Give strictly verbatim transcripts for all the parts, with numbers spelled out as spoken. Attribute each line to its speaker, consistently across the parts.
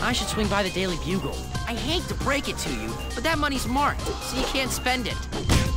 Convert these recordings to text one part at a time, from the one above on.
Speaker 1: I should swing by the Daily Bugle. I hate to break it to you, but that money's marked, so you can't spend it.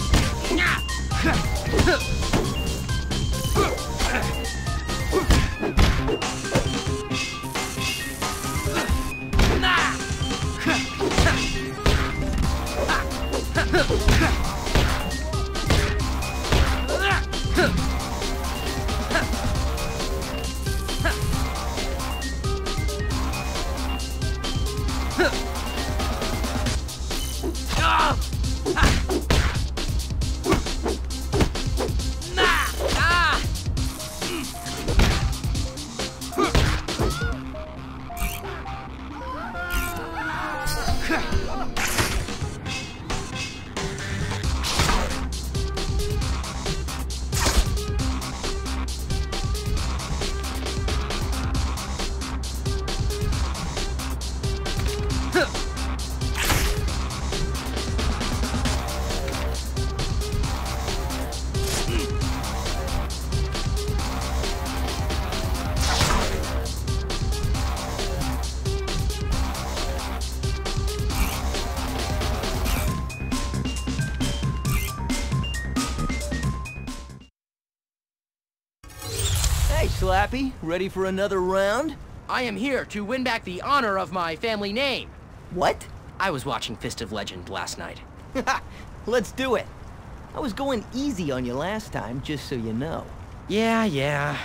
Speaker 2: Slappy, ready for another round?
Speaker 1: I am here to win back the honor of my family name.
Speaker 2: What?
Speaker 1: I was watching Fist of Legend last night.
Speaker 2: Let's do it. I was going easy on you last time, just so you know.
Speaker 1: Yeah, yeah.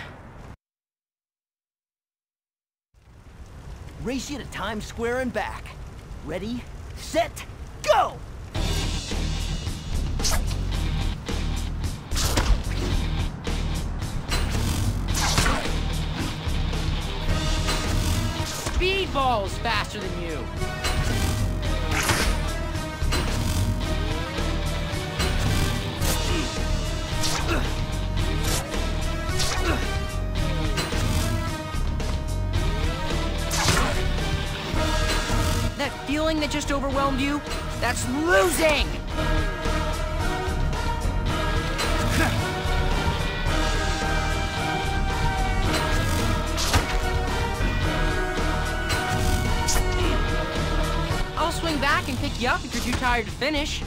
Speaker 2: Race you to Times Square and back. Ready, set, go!
Speaker 1: Speedball's faster than you. That feeling that just overwhelmed you, that's losing! I'll swing back and pick you up if you're too tired to finish.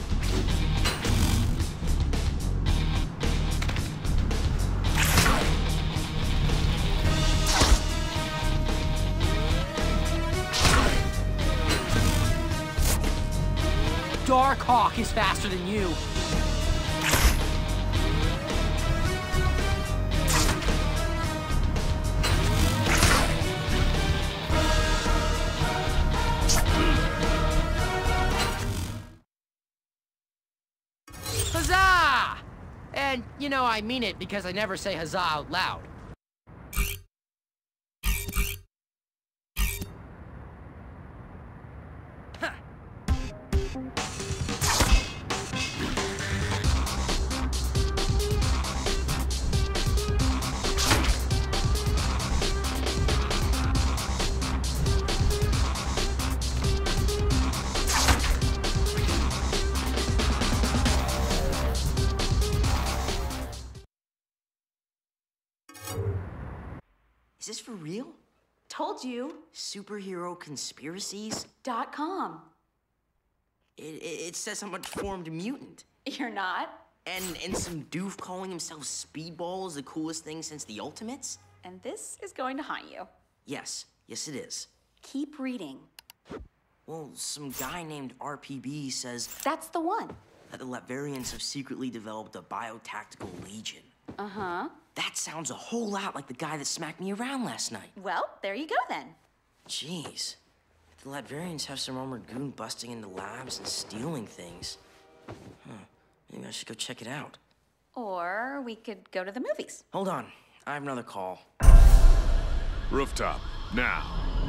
Speaker 1: Dark Hawk is faster than you. Huzzah! And, you know, I mean it because I never say huzzah out loud.
Speaker 3: Is this for real?
Speaker 4: Told you.
Speaker 3: Superhero conspiracies?
Speaker 4: Dot com.
Speaker 3: It, it, it says I'm a deformed mutant.
Speaker 4: You're not.
Speaker 3: And, and some doof calling himself Speedball is the coolest thing since the Ultimates?
Speaker 4: And this is going to haunt you.
Speaker 3: Yes, yes it is.
Speaker 4: Keep reading.
Speaker 3: Well, some guy named R P B says...
Speaker 4: That's the one.
Speaker 3: ...that the Latverians have secretly developed a biotactical legion.
Speaker 4: Uh-huh.
Speaker 3: That sounds a whole lot like the guy that smacked me around last night.
Speaker 4: Well, there you go then.
Speaker 3: Jeez. If the Latverians have some armored goon busting into labs and stealing things. Huh. Maybe I should go check it out.
Speaker 4: Or we could go to the movies.
Speaker 3: Hold on. I have another call.
Speaker 5: Rooftop, now.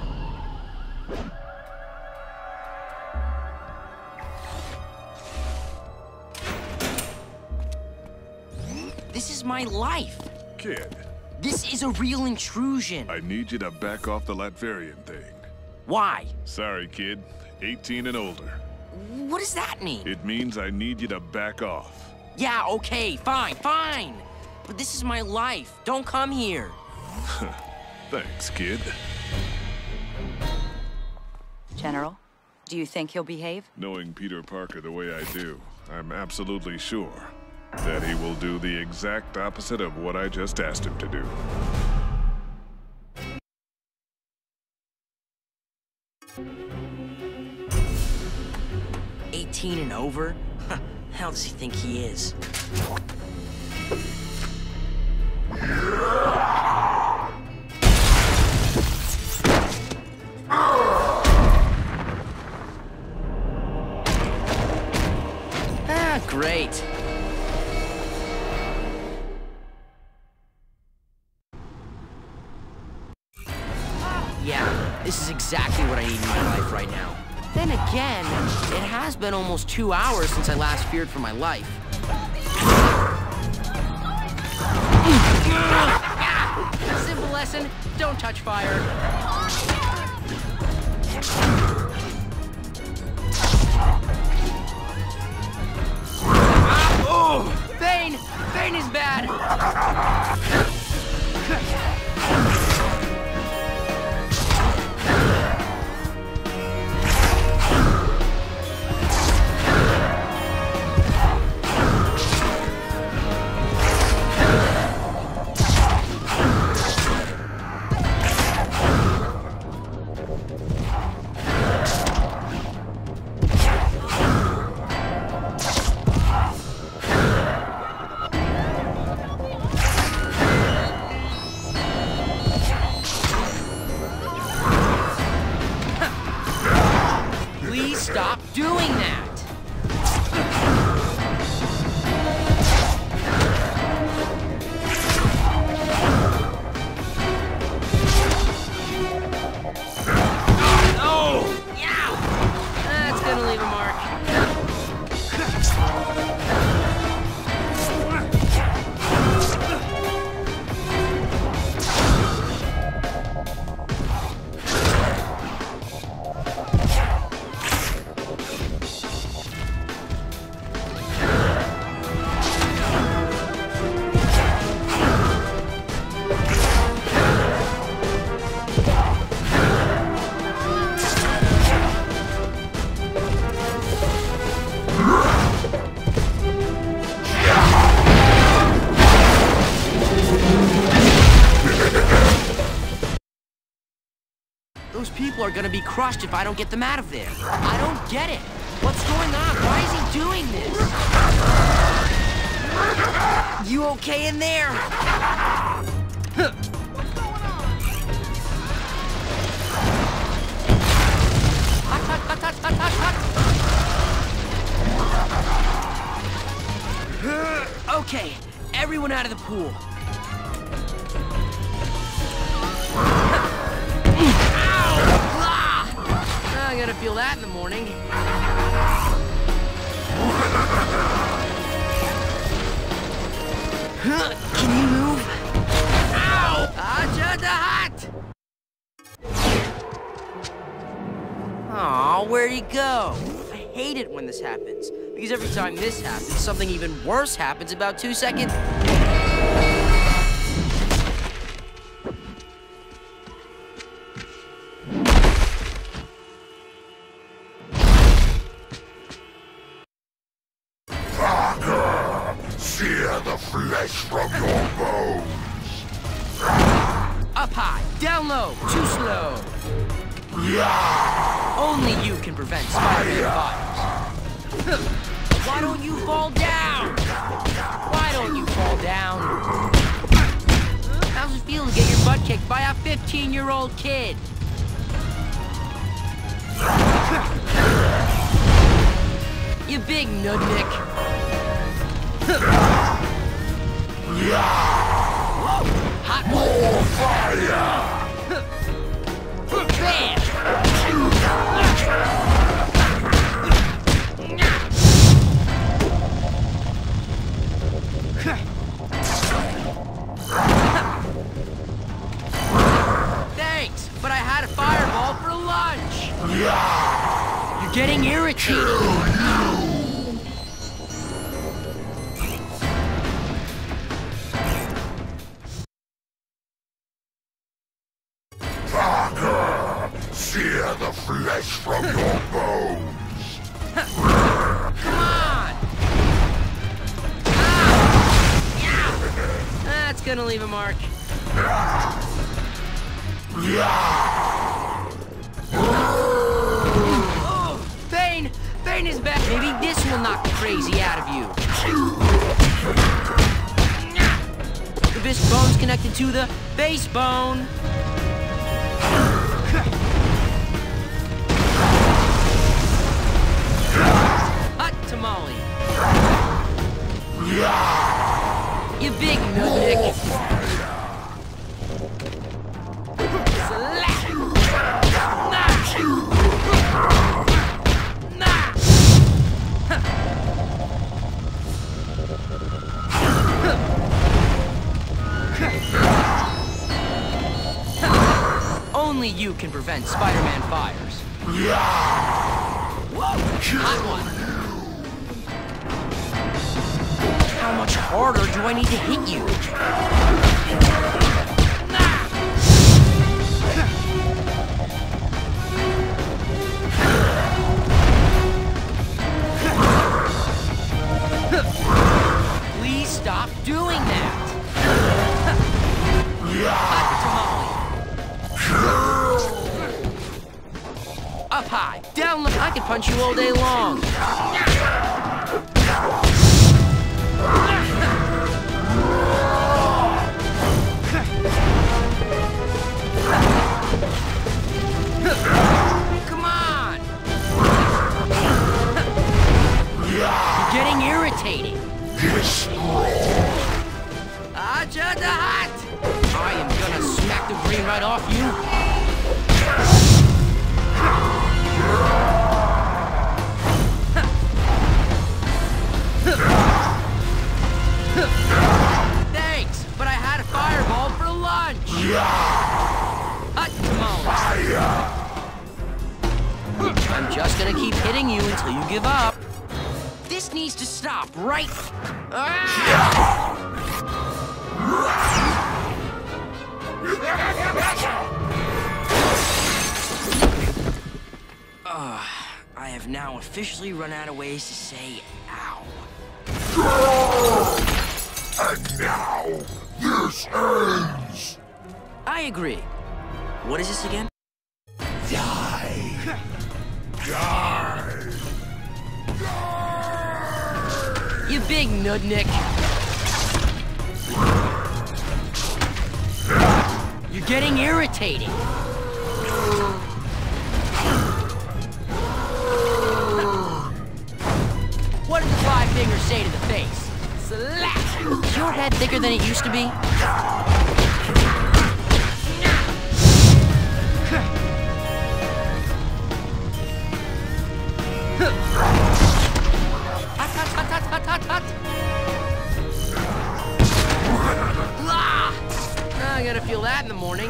Speaker 3: This is my life.
Speaker 5: Kid.
Speaker 3: This is a real intrusion.
Speaker 5: I need you to back off the Latverian thing.
Speaker 3: Why?
Speaker 5: Sorry, kid. eighteen and older.
Speaker 3: What does that mean?
Speaker 5: It means I need you to back off.
Speaker 3: Yeah, okay, fine, fine. But this is my life. Don't come here.
Speaker 5: Thanks, kid.
Speaker 6: General, do you think he'll behave?
Speaker 5: Knowing Peter Parker the way I do, I'm absolutely sure that he will do the exact opposite of what I just asked him to do.
Speaker 3: eighteen and over? Huh, how does he think he is?
Speaker 1: Ah, great. Yeah, this is exactly what I need in my life right now. Then again, it has been almost two hours since I last feared for my life. A simple lesson, don't touch fire. Oh, Bane! Bane is bad! Stop doing that! Oh! Ow! That's gonna leave a mark. Those people are gonna be crushed if I don't get them out of there. I don't get it. What's going on? Why is he doing this? You okay in there? Huh. Hut, hut, hut, hut, hut, hut, hut. Okay, everyone out of the pool. I'm gonna feel that in the morning. Can you move? Ow! Aja the hut! Aw, where'd he go? I hate it when this happens, because every time this happens, something even worse happens about two seconds.
Speaker 7: Sear the flesh from your bones!
Speaker 1: Up high, down low, too slow. Only you can prevent Spider-Man fires. Why don't you fall down? Why don't you fall down? How's it feel to get your butt kicked by a fifteen-year-old kid? You big nudnik. Hot
Speaker 7: More fire!
Speaker 1: Bam! Thanks, but I had a fireball for lunch. You're getting irritated.
Speaker 7: Sear the flesh from your bones.
Speaker 1: Come on! Ah! Yeah! That's gonna leave a mark. Oh, Bane! Bane is back! Maybe this will knock the crazy out of you. The bisque bone's connected to the base bone. Hot tamale. You big nutnik. Slap. Nah. Nah. Only you can prevent Spider-Man fires. Whoa! Hot one! How much harder do I need to hit you? Please stop doing that! Hot tamale! Up high, down low. I could punch you all day long. Come on! You're getting irritating. Aja the hot! I am gonna smack the green right off you. Thanks, but I had a fireball for lunch. Hot tamale. I'm just gonna keep hitting you until you give up. This needs to stop right. Ah! Uh, I have now officially run out of ways to say ow.
Speaker 7: And now, this ends!
Speaker 3: I agree. What is this again?
Speaker 7: Die! Die!
Speaker 1: You big nudnik. You're getting irritating. What did the five fingers say to the face? Slap! Is your head thicker than it used to be? Hot, hot, hot, hot, hot, hot, hot. Ah! I gotta feel that in the morning.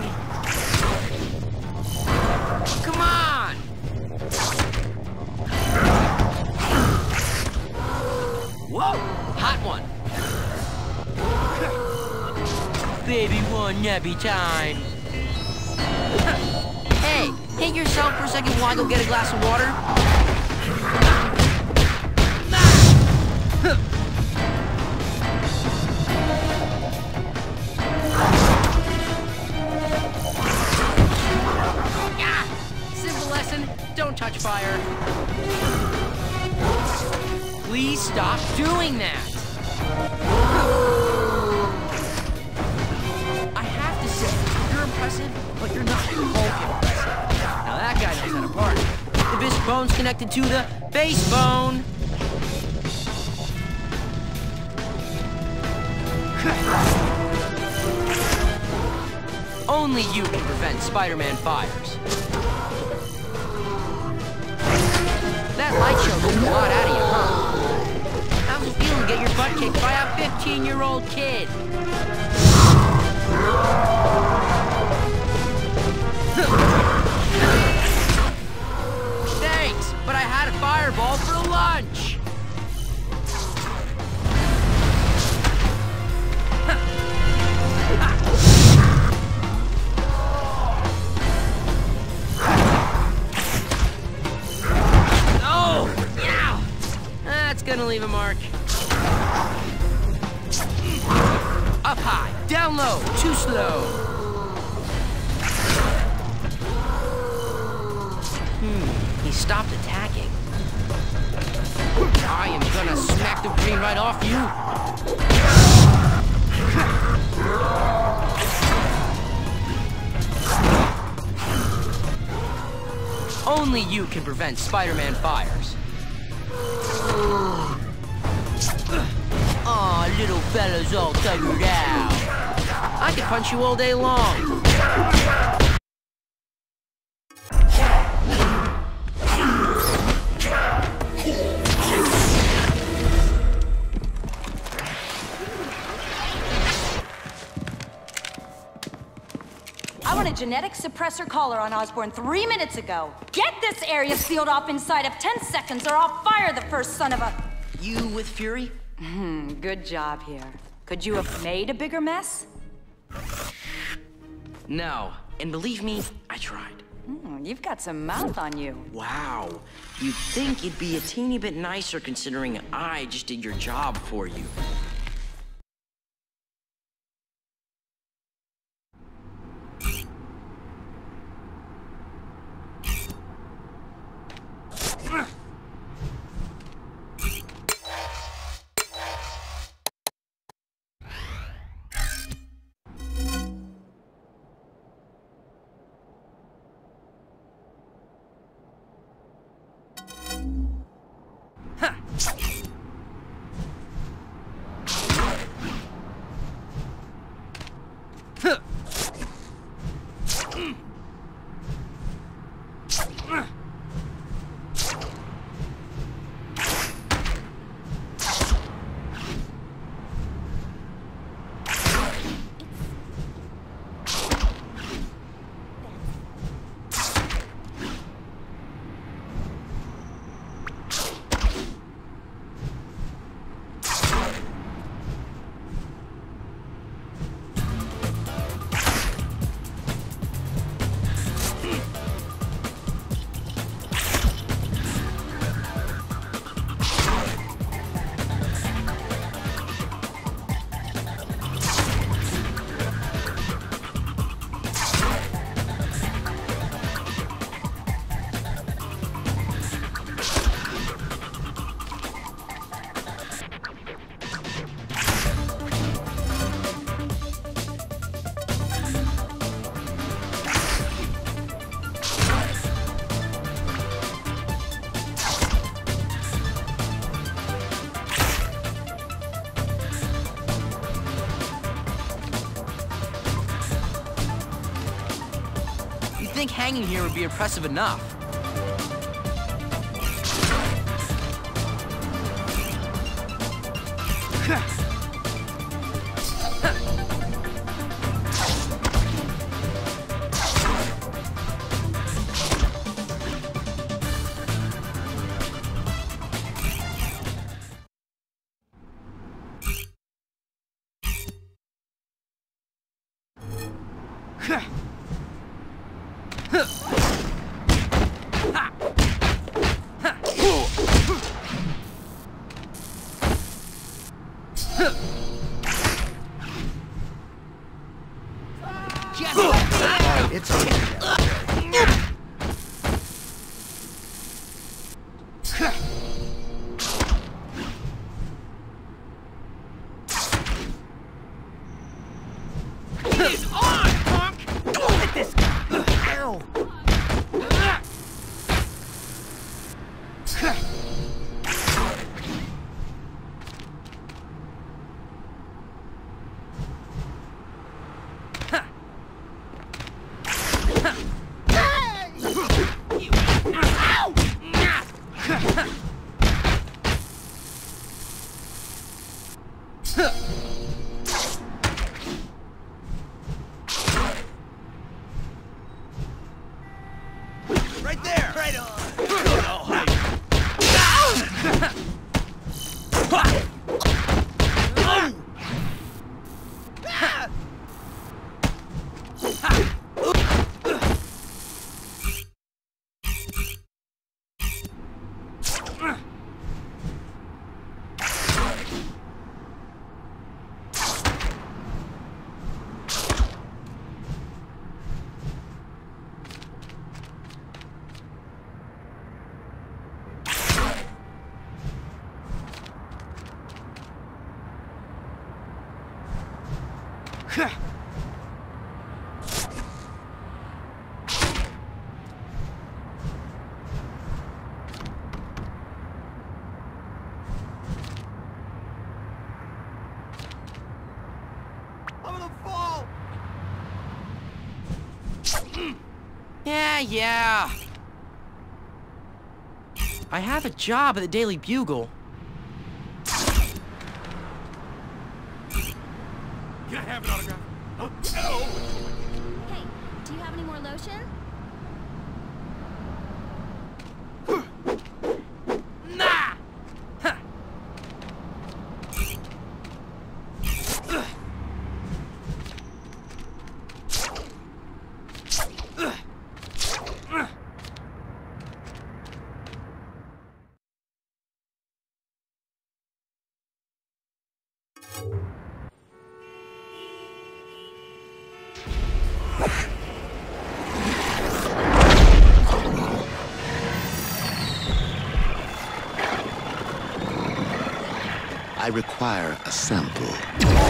Speaker 1: Come on! Whoa! Hot one! Baby one nappy time! Hey, hit yourself for a second while I go get a glass of water. Simple lesson, don't touch fire. Please stop doing that. I have to say, you're impressive, but you're not Hulk impressive. Now that guy knows how to party. The bisque bone's connected to the base bone. Only you can prevent Spider-Man fires. That light show took a lot out of you, huh? How's it feel to get your butt kicked by a fifteen-year-old kid? Thanks, but I had a fireball for lunch. Down low, too slow. Hmm, he stopped attacking. I am gonna smack the brain right off you. Only you can prevent Spider-Man fires. Aw, little fella's all tired out. I could punch you all day long.
Speaker 6: I want a genetic suppressor collar on Osborn three minutes ago. Get this area sealed off inside of ten seconds or I'll fire the first son of a...
Speaker 3: You with Fury?
Speaker 6: Hmm, good job here. Could you have made a bigger mess?
Speaker 3: No. And believe me, I tried.
Speaker 6: Hmm, you've got some mouth on you.
Speaker 3: Wow. You'd think it'd be a teeny bit nicer considering I just did your job for you.
Speaker 1: I think hanging here would be impressive enough.
Speaker 2: It's okay.
Speaker 1: He's on, punk!
Speaker 2: Look at this guy! Ow!
Speaker 7: Right there! Right on!
Speaker 1: Yeah, yeah. I have a job at the Daily Bugle.
Speaker 7: Can I have an autograph? Huh?
Speaker 8: Hey, do you have any more lotion?
Speaker 1: Nah! Huh.
Speaker 9: I require a sample.